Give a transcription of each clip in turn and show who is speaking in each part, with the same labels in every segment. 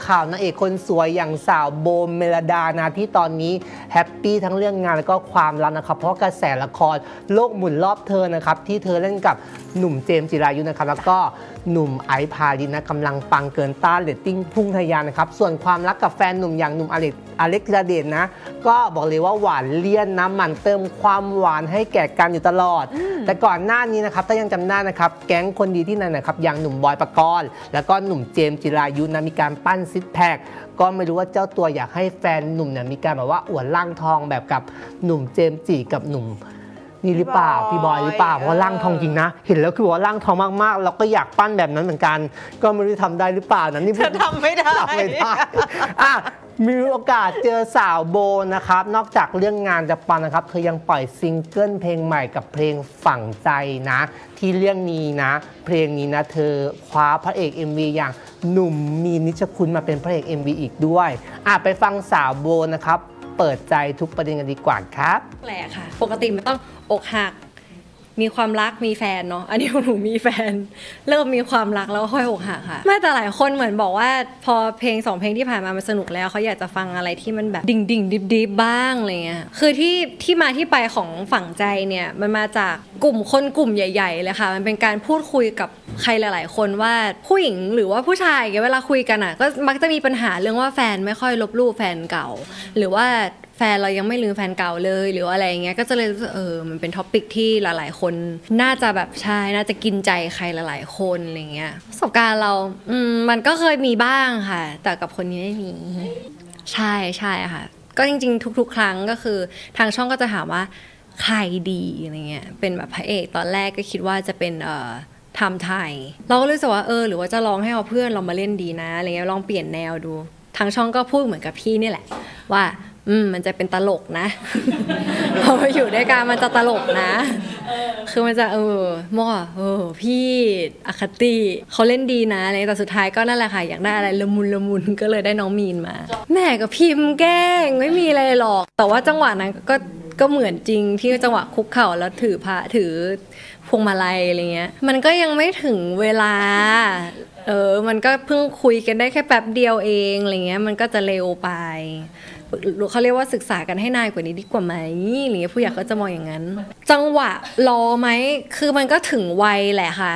Speaker 1: ข่าวนางเอกคนสวยอย่างสาวโบเมลดานะที่ตอนนี้แฮปปี้ทั้งเรื่องงานแล้วก็ความรักนะครับเพราะกระแสละครโลกหมุนรอบเธอนะครับที่เธอเล่นกับหนุ่มเจมส์จิรายุนะครับแล้วก็หนุ่มไอซ์พาลินนะกำลังปังเกินต้านเรตติ้งพุ่งทะยานนะครับส่วนความรักกับแฟนหนุ่มอย่างหนุ่มอเล็กธีรเดชนะก็บอกเลยว่าหวานเลี่ยนนะมันเติมความหวานให้แก่กันอยู่ตลอดแต่ก่อนหน้านี้นะครับถ้ายังจำได้นะครับแก๊งคนดีที่นั่นนะครับอย่างหนุ่มบอยปกรณ์แล้วก็หนุ่มเจมส์จิรายุนะมีการปั้นซิกแพคก็ไม่รู้ว่าเจ้าตัวอยากให้แฟนหนุ่มเนี่ยมีการแบบว่าอวดร่างทองแบบกับหนุ่มเจมส์จิกับหนุ่มนี่หรือเปล่าพี่บอยหรือเปล่าเพราะร่างทองจริงนะเห็นแล้วคือว่าร่างทองมากๆเราก็อยากปั้นแบบนั้นเหมือนกันก็ไม่รู้ทำได้หรือเปล่านะนี่
Speaker 2: จะทำไม่ได้
Speaker 1: มีโอกาสเจอสาวโบนะครับนอกจากเรื่องงานจะปังนะครับเธอยังปล่อยซิงเกิลเพลงใหม่กับเพลงฝังใจนะที่เรื่องนี้นะเพลงนี้นะเธอคว้าพระเอก MV อย่างหนุ่มมีนิชคุณมาเป็นพระเอก MV อีกด้วยไปฟังสาวโบนะครับเปิดใจทุกประเด็นกันดีกว่าครับ
Speaker 2: แปลกค่ะปกติมันต้องอกหักมีความรักมีแฟนเนาะอันนี้หนูมีแฟนเริ่มมีความรักแล้วค่อยอกหักค่ะไม่แต่หลายคนเหมือนบอกว่าพอเพลง2เพลงที่ผ่านมามันสนุกแล้วเขาอยากจะฟังอะไรที่มันแบบดิ่งดิบบ้างอะไรเงี้ยคือที่มาที่ไปของฝังใจเนี่ยมันมาจากกลุ่มคนกลุ่มใหญ่ๆเลยค่ะมันเป็นการพูดคุยกับใครหลายๆคนว่าผู้หญิงหรือว่าผู้ชายเวลาคุยกันก็มักจะมีปัญหาเรื่องว่าแฟนไม่ค่อยลบลู่แฟนเก่าหรือว่าแฟนเรายังไม่ลืมแฟนเก่าเลยหรืออะไรเงี้ยก็จะเลยมันเป็นท็อปิกที่หลายๆคนน่าจะแบบใช่น่าจะกินใจใครหลายๆคนอะไรเงี้ยประสบการณ์เรามันก็เคยมีบ้างค่ะแต่กับคนนี้ไม่มีใช่ค่ะก็จริงๆทุกๆครั้งก็คือทางช่องก็จะถามว่าใครดีอะไรเงี้ยเป็นแบบพระเอกตอนแรกก็คิดว่าจะเป็นทำไทยเราก็รู้สึกว่าหรือว่าจะลองให้เอาเพื่อนเรามาเล่นดีนะอะไรเงี้ยลองเปลี่ยนแนวดูทางช่องก็พูดเหมือนกับพี่นี่แหละว่ามันจะเป็นตลกนะพอมาอยู่ด้วยกันมันจะตลกนะคือมันจะมั่วพี่อคติเขาเล่นดีนะอะไรแต่สุดท้ายก็นั่นแหละค่ะอยากได้อะไรละมุนก็เลยได้น้องมีนมาแม่กับพิมพ์แกล้งไม่มีอะไรหรอกแต่ว่าจังหวะนั้นก็เหมือนจริงที่จังหวะคุกเข่าแล้วถือพระถือพวงมาลัยอะไรเงี้ยมันก็ยังไม่ถึงเวลามันก็เพิ่งคุยกันได้แค่แป๊บเดียวเองอะไรเงี้ยมันก็จะเร็วไปเขาเรียกว่าศึกษากันให้นานกว่านี้ดีกว่าไหมอะไรเงี้ยผู้ใหญ่ก็จะมองอย่างนั้นจังหวะรอไหมคือมันก็ถึงวัยแหละค่ะ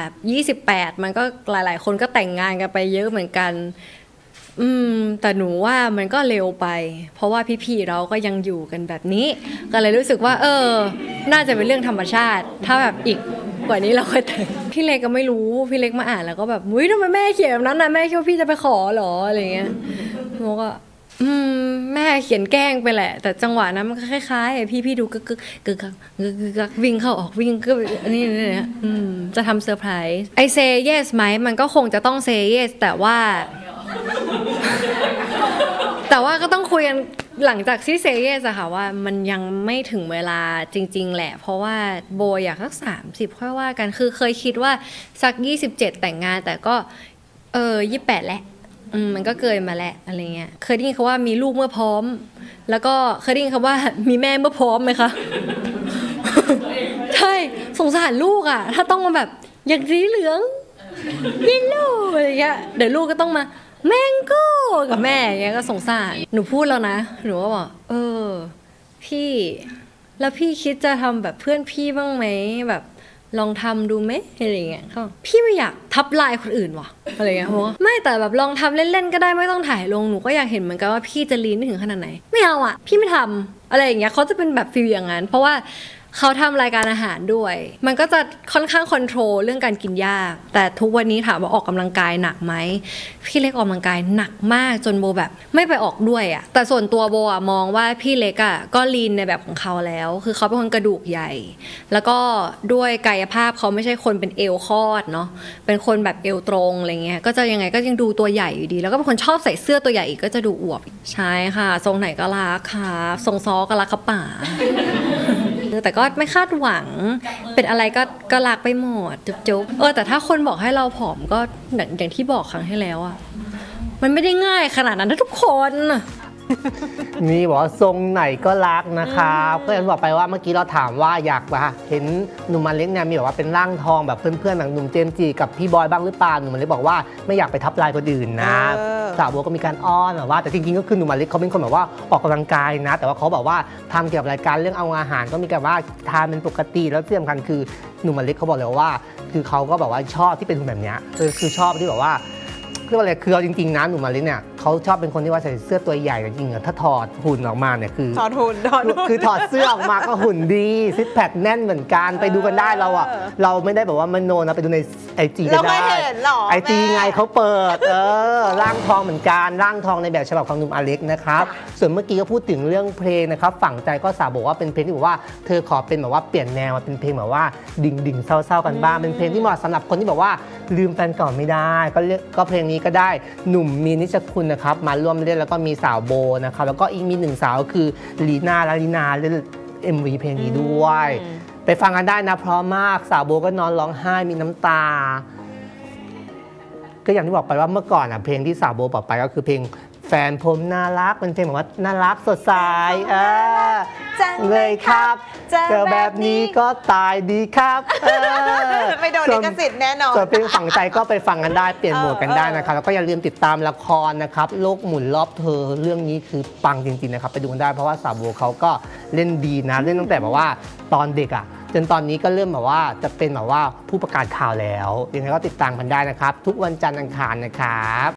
Speaker 2: 28มันก็หลายๆคนก็แต่งงานกันไปเยอะเหมือนกันแต่หนูว่ามันก็เร็วไปเพราะว่าพี่ๆเราก็ยังอยู่กันแบบนี้ก็เลยรู้สึกว่าน่าจะเป็นเรื่องธรรมชาติถ้าแบบอีกกว่านี้เราก็แต่งพี่เล็กก็ไม่รู้พี่เล็กมาอ่านแล้วก็แบบทำไมแม่เขียนแบบนั้นนะแม่คิดว่าพี่จะไปขอหรออะไรเงี้ยหนูก็แม่เขียนแกล้งไปแหละแต่จังหวะนั้นมันก็คล้ายๆพี่ดูกึกวิ่งเข้าออกวิ่งก็นี่จะทำเซอร์ไพรส์ไอเซย์เยสไหมมันก็คงจะต้องเซย์เยสแต่ว่าก็ต้องคุยกันหลังจากที่เซย์เยสอะค่ะว่ามันยังไม่ถึงเวลาจริงๆแหละเพราะว่าโบอยากสัก30ค่อยว่ากันคือเคยคิดว่าสัก27แต่งงานแต่ก็28แหละมันก็เกินมาแหละอะไรเงี้ยเคยได้ยินคำว่ามีลูกเมื่อพร้อมแล้วก็เคยได้ยินคำว่ามีแม่เมื่อพร้อมไหมคะ ใช่สงสารลูกอ่ะถ้าต้องมาแบบอย่างสีเหลืองยินลูกอะไรเงี้ยเดี๋ยวลูกก็ต้องมาแมงโก้กับแม่อย่างเงี้ยก็สงสารหนูพูดแล้วนะหนูก็บอกพี่แล้วพี่คิดจะทำแบบเพื่อนพี่บ้างไหมแบบลองทำดูไหมอะไรเงี้ยพี่ไม่อยากทับลายคนอื่นว่ะอะไรเงี้ยเพราะว่าไม่แต่แบบลองทำเล่นๆก็ได้ไม่ต้องถ่ายลงหนูก็อยากเห็นเหมือนกันว่าพี่จะลีนถึงขนาดไหนไม่เอาอ่ะพี่ไม่ทำอะไรอย่างเงี้ยเขาจะเป็นแบบฟีลอย่างนั้นเพราะว่าเขาทำรายการอาหารด้วยมันก็จะค่อนข้างคอนโทรลเรื่องการกินยากแต่ทุกวันนี้ถามว่าออกกำลังกายหนักไหมพี่เล็กออกกำลังกายหนักมากจนโบแบบไม่ไปออกด้วยอ่ะแต่ส่วนตัวโบอ่ะมองว่าพี่เล็กอ่ะก็ลีนในแบบของเขาแล้วคือเขาเป็นคนกระดูกใหญ่แล้วก็ด้วยกายภาพเขาไม่ใช่คนเป็นเอวคอดเนาะเป็นคนแบบเอวตรงอะไรเงี้ยก็จะยังไงก็ยังดูตัวใหญ่อยู่ดีแล้วก็เป็นคนชอบใส่เสื้อตัวใหญ่อีกก็จะดูอวบใช่ค่ะทรงไหนก็รักค่ะทรงซอก็รักกระป๋าแต่ก็ไม่คาดหวังเป็นอะไรก็รักไปหมดจุ๊บแต่ถ้าคนบอกให้เราผอมก็อย่างที่บอกครั้งที่แล้วอ่ะมันไม่ได้ง่ายขนาดนั้นนะทุกคน
Speaker 1: นี่บอกว่าทรงไหนก็รักนะครับก็อย่างที่บอกไปว่าเมื่อกี้เราถามว่าอยากเห็นหนุ่มอเล็กเนี่ยมีแบบว่าเป็นร่างทองแบบเพื่อนๆแบบหนุ่มเจมส์จีกับพี่บอยบ้างหรือเปล่าหนุ่มอเล็กบอกว่าไม่อยากไปทับลายคนอื่นนะสาวโบก็มีการอ้อนแบบว่าแต่จริงๆก็คือหนุ่มอเล็กเขาเป็นคนแบบว่าออกกำลังกายนะแต่ว่าเขาบอกว่าทำเกี่ยวกับรายการเรื่องเอาอาหารก็มีการว่าทานเป็นปกติแล้วที่สำคัญคือหนุ่มอเล็กเขาบอกเลยว่าคือเขาก็แบบว่าชอบที่เป็นคนแบบนี้คือชอบที่แบบว่าเรียกว่าอะไรคือเอาจริงๆนะหนุ่มอเล็กเนี่ยเขาชอบเป็นคนที่ว่าใส่เสื้อตัวใหญ่จริงๆถ้าถอดหุ่นออกมาเนี่ยคือ
Speaker 3: ถอดหุ่น
Speaker 1: คือถอดเสื้อออกมาก็หุ่นดีซิกแพคแน่นเหมือนกันไปดูกันได้เราไม่ได้แบบว่ามโนนะไปดูในIGก็ได้
Speaker 3: เราไม่เห็นหรอ
Speaker 1: IGไงเขาเปิดร่างทองเหมือนกันร่างทองในแบบฉบับของหนุ่มอเล็กนะครับส่วนเมื่อกี้ก็พูดถึงเรื่องเพลงนะครับฝังใจก็สาวบอกว่าเป็นเพลงที่บอกว่าเธอขอเป็นแบบว่าเปลี่ยนแนวมาเป็นเพลงแบบว่าดิ่งเศร้าๆกันบ้างเป็นเพลงที่เหมาะสำหรับคนที่บอกว่าลืมแฟนเก่าไม่ได้ก็เพลงนี้ก็ได้หนุ่มมีนิชคุณนะครับมาร่วมเล่นแล้วก็มีสาวโบนะครับแล้วก็อีกมีหนึ่งสาวคือลีน่าเล่น MV เพลงนี้ด้วยไปฟังกันได้นะเพราะมากสาวโบก็นอนร้องไห้มีน้ำตาก็อย่างที่บอกไปว่าเมื่อก่อนเพลงที่สาวโบบอกไปก็คือเพลงแฟนผมน่ารักเป็นเพลงแบบว่าน่ารักสดใส
Speaker 3: จัง
Speaker 1: เลยครับเจอแบบนี้ก็ตายดีครับ
Speaker 3: ไม่โดนลิขสิทธิ์แน่นอน
Speaker 1: ส่วนเพลงฝังใจก็ไปฟังกันได้เปลี่ยนโหมดกันได้นะครับแล้วก็อย่าลืมติดตามละครนะครับโลกหมุนรอบเธอเรื่องนี้คือปังจริงๆนะครับไปดูกันได้เพราะว่าสาวโบเขาก็เล่นดีนะเล่นตั้งแต่แบบว่าตอนเด็กจนตอนนี้ก็เริ่มแบบว่าจะเป็นแบบว่าผู้ประกาศข่าวแล้วยังไงก็ติดตามกันได้นะครับทุกวันจันทร์อังคารนะครับ